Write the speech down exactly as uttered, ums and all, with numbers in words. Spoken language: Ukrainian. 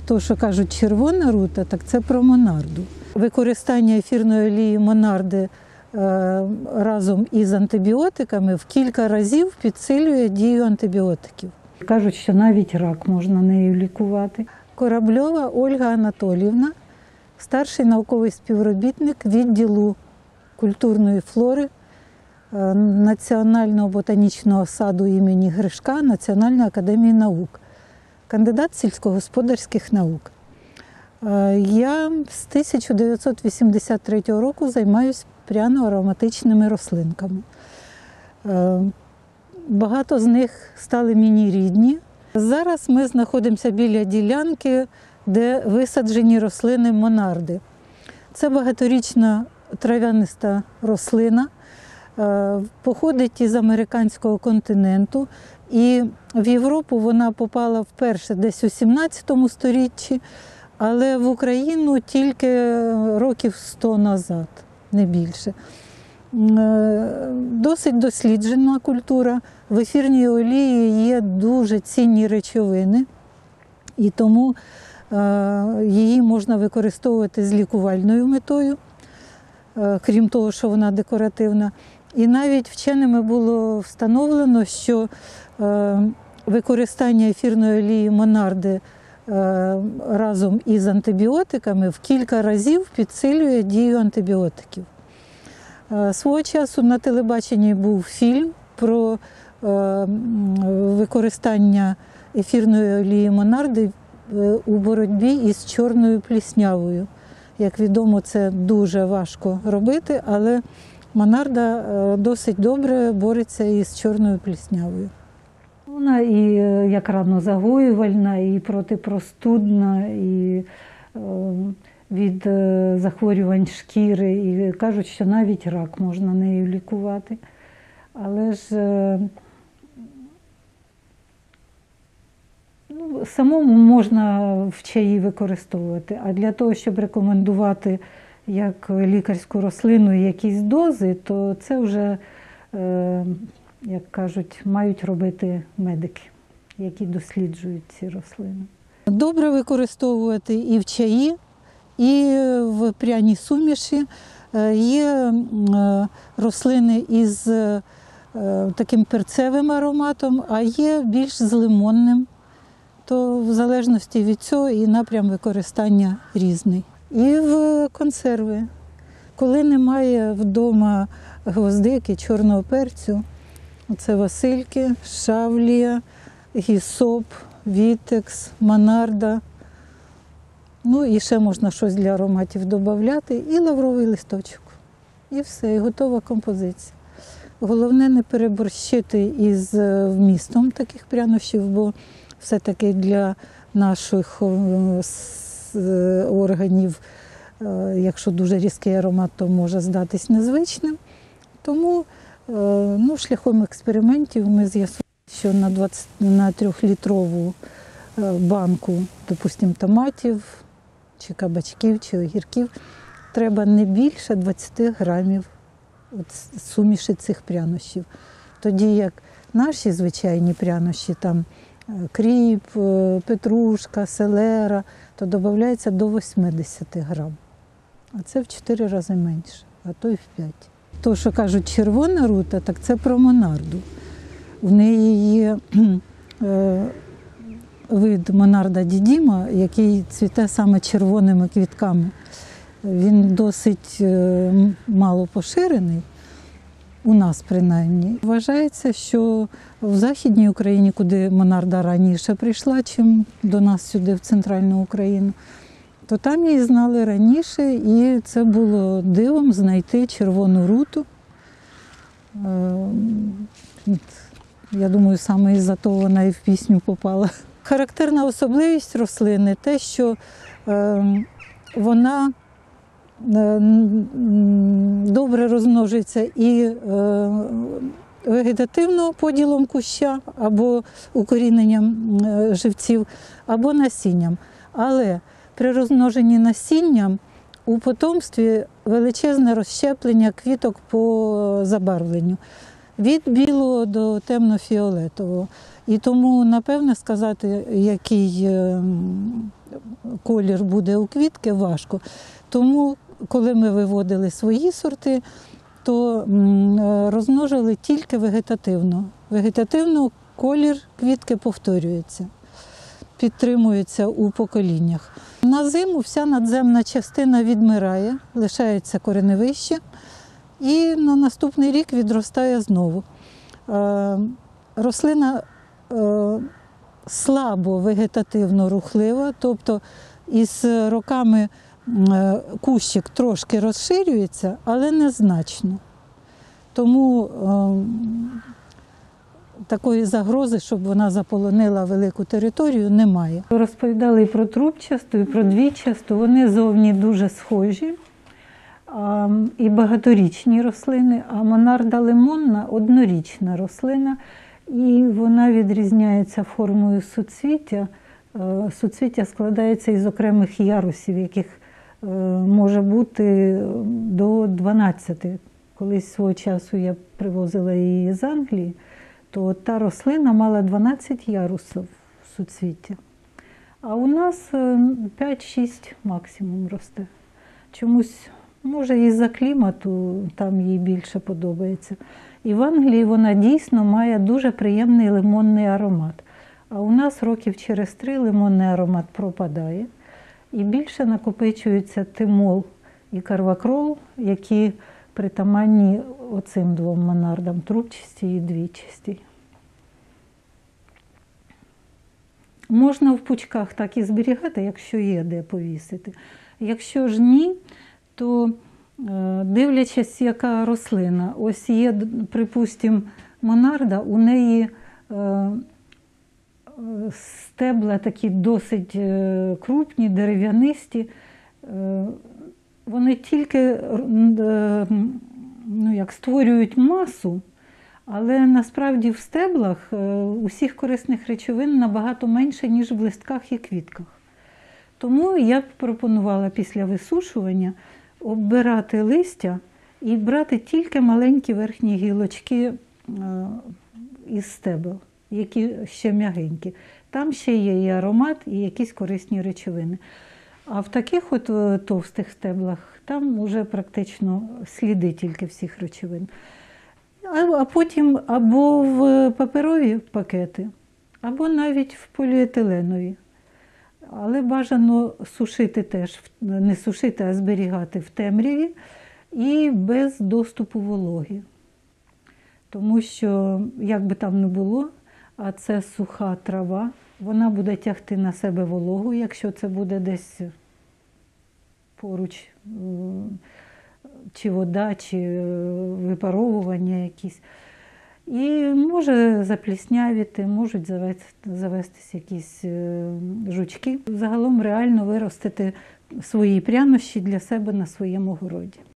То, що кажуть червона рута, так це про монарду. Використання ефірної олії монарди е, разом із антибіотиками в кілька разів підсилює дію антибіотиків. Кажуть, що навіть рак можна нею лікувати. Корабльова Ольга Анатоліївна, старший науковий співробітник відділу культурної флори Національного ботанічного саду імені Гришка Національної академії наук, кандидат сільськогосподарських наук. Я з тисяча дев'ятсот вісімдесят третього року займаюся пряно-ароматичними рослинками. Багато з них стали мені рідні. Зараз ми знаходимося біля ділянки, де висаджені рослини монарди. Це багаторічна трав'яниста рослина, походить із американського континенту, і в Європу вона попала вперше десь у сімнадцятому сторіччі, але в Україну тільки років сто назад, не більше. Досить досліджена культура. В ефірній олії є дуже цінні речовини, і тому її можна використовувати з лікувальною метою, крім того, що вона декоративна. І навіть вченими було встановлено, що використання ефірної олії монарди разом із антибіотиками в кілька разів підсилює дію антибіотиків. Свого часу на телебаченні був фільм про використання ефірної олії монарди у боротьбі із чорною пліснявою. Як відомо, це дуже важко робити, але монарда досить добре бореться із чорною пліснявою. Вона і як ранозагоювальна, і протипростудна, і від захворювань шкіри, і кажуть, що навіть рак можна нею лікувати. Але ж ну, самому можна в чаї використовувати, а для того, щоб рекомендувати як лікарську рослину якісь дози, то це вже, як кажуть, мають робити медики, які досліджують ці рослини. Добре використовувати і в чаї, і в пряній суміші. Є рослини із таким перцевим ароматом, а є більш з лимонним. То в залежності від цього і напрям використання різний. І в консерви. Коли немає вдома гвоздики, чорного перцю, це васильки, шавлія, гісоп, вітекс, монарда. Ну і ще можна щось для ароматів додати, і лавровий листочок. І все, і готова композиція. Головне не переборщити із вмістом таких прянощів, бо все-таки для наших органів, якщо дуже різкий аромат, то може здатись незвичним. Тому ну, шляхом експериментів ми з'ясували, що на, двадцять, на трьохлітрову банку, допустимо, томатів, чи кабачків, чи огірків, треба не більше двадцять грамів от суміші цих прянощів. Тоді як наші звичайні прянощі, там кріп, петрушка, селера, то додається до вісімдесят грам. А це в чотири рази менше, а то й в п'ять. То, що кажуть червона рута, так це про монарду. В неї є е, вид монарда дідіма, який цвіте саме червоними квітками. Він досить е, мало поширений, у нас принаймні. Вважається, що в Західній Україні, куди монарда раніше прийшла, чим до нас сюди, в центральну Україну, то там її знали раніше, і це було дивом знайти червону руту. Я думаю, саме із-за того вона і в пісню попала. Характерна особливість рослини – те, що вона добре розмножується і вегетативно поділом куща, або укоріненням живців, або насінням. Але при розмноженні насінням у потомстві величезне розщеплення квіток по забарвленню. Від білого до темно-фіолетового. І тому, напевне, сказати, який колір буде у квітки, важко. Тому, коли ми виводили свої сорти, то розмножили тільки вегетативно. Вегетативно колір квітки повторюється, підтримується у поколіннях. На зиму вся надземна частина відмирає, лишається кореневище і на наступний рік відростає знову. Рослина слабо вегетативно рухлива, тобто із роками кущик трошки розширюється, але незначно. Тому е, такої загрози, щоб вона заполонила велику територію, немає. Розповідали і про трубчасту, і про двічасту. Вони зовні дуже схожі, а, і багаторічні рослини, а монарда лимонна – однорічна рослина, і вона відрізняється формою суцвіття. Суцвіття складається із окремих ярусів, яких може бути до дванадцяти. Колись свого часу я привозила її з Англії, то та рослина мала дванадцять ярусів суцвіття. А у нас п'ять-шість максимум росте. Чомусь, може, із-за клімату там їй більше подобається. І в Англії вона дійсно має дуже приємний лимонний аромат. А у нас років через три лимонний аромат пропадає. І більше накопичується тимол і карвакрол, які притаманні оцим двом монардам – трубчастій і двічастій. Можна в пучках так і зберігати, якщо є де повісити. Якщо ж ні, то дивлячись, яка рослина. Ось є, припустимо, монарда, у неї стебла такі досить крупні, дерев'янисті. Вони тільки ну, як, створюють масу, але насправді в стеблах усіх корисних речовин набагато менше, ніж в листках і квітках. Тому я б пропонувала після висушування оббирати листя і брати тільки маленькі верхні гілочки із стебел, які ще м'ягенькі. Там ще є і аромат, і якісь корисні речовини. А в таких от товстих стеблах там вже практично сліди тільки всіх речовин. А потім або в паперові пакети, або навіть в поліетиленові. Але бажано сушити теж, не сушити, а зберігати в темряві і без доступу вологи. Тому що, як би там не було, а це суха трава, вона буде тягти на себе вологу, якщо це буде десь поруч чи вода, чи випаровування якісь. І може запліснявіти, можуть завестись якісь жучки. Загалом реально виростити свої прянощі для себе на своєму городі.